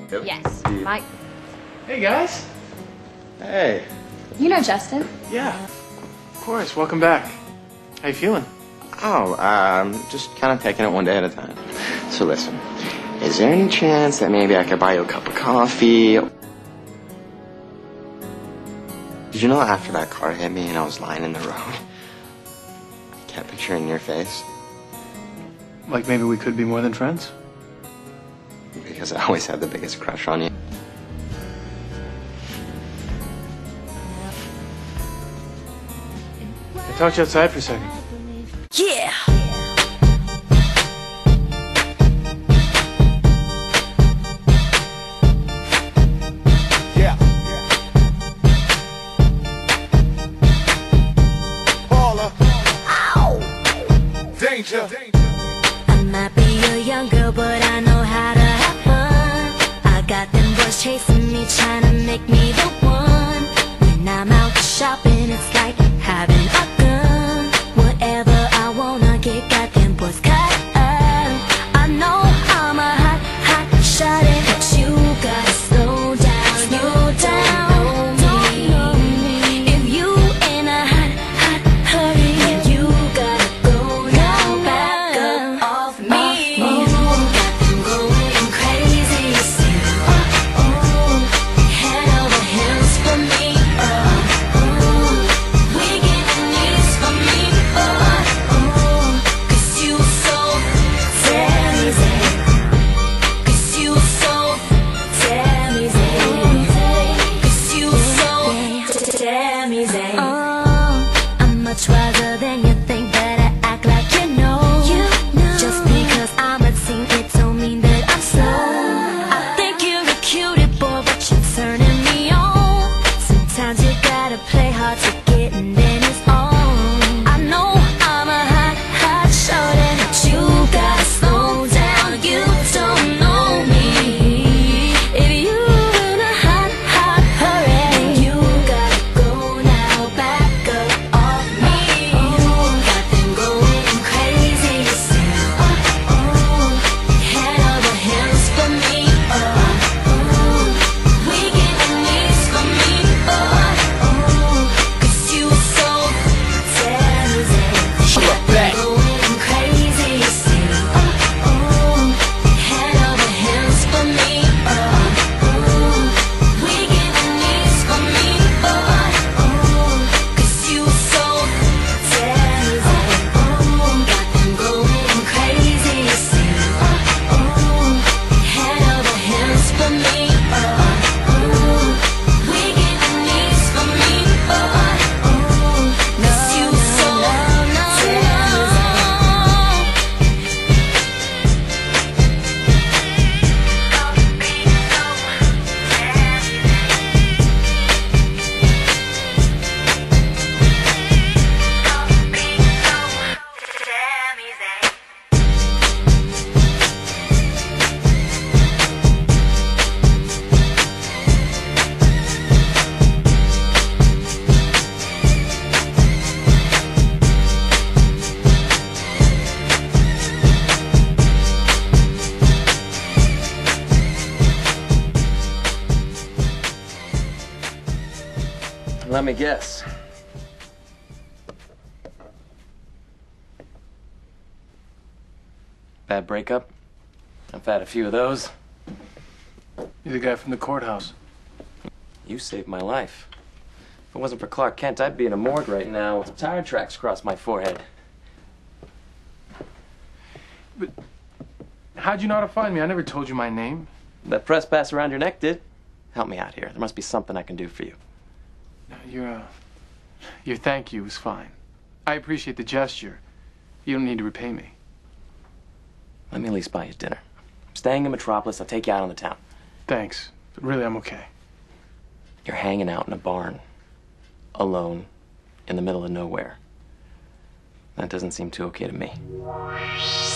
Yep. Yes, Mike. Hey, guys. Hey. You know Justin. Yeah, of course. Welcome back. How you feeling? Oh, just kind of taking it one day at a time. So listen, is there any chance that maybe I could buy you a cup of coffee? Did you know after that car hit me and I was lying in the road, I kept picturing your face? Like maybe we could be more than friends? Because I always had the biggest crush on you. I talked to you outside for a second. Yeah. Yeah. Paula. Ow. Danger. I might be a young girl, but I know how to have fun. I got them boys chasing me, trying to make me the one. When I'm out shopping, it's like having a gun. Whatever I wanna get, got them boys cut. I know I'm a hot shawty, but you gotta slow down, don't know me. If you in a hot hurry, then you gotta go now, back up off me. Got them going crazy, sing head over heels for me. We getting these for me. 'Cause you so damn easy. 'Cause you so damn easy. 'Cause you so damn easy. I'm much wiser than you think, better act like you know. Just because I'm a teen, it don't mean that I'm slow. I think you're a cutie boy, but you're turning me on. Sometimes you gotta play hard to get, and then it's on. I know I'm a hot shorty, but you gotta slow down. You don't know me. If you in a hot hurry, then you gotta go now, back up off me. Got them going crazy, sing head over heels for me. We getting these for me. 'Cause you so damn easy. Got them going crazy, sing head over heels for me. We getting these for me. 'Cause you so damn easy. Got them going crazy, sing head over heels for me. We getting these for me. 'Cause you so damn easy. Let me guess. Bad breakup? I've had a few of those. You're the guy from the courthouse. You saved my life. If it wasn't for Clark Kent, I'd be in a morgue right now with tire tracks across my forehead. But how'd you know how to find me? I never told you my name. That press pass around your neck did. Help me out here. There must be something I can do for you. Your thank you was fine. I appreciate the gesture. You don't need to repay me. Let me at least buy you dinner. I'm staying in Metropolis. I'll take you out on the town. Thanks, but really I'm okay. You're hanging out in a barn, alone, in the middle of nowhere. That doesn't seem too okay to me.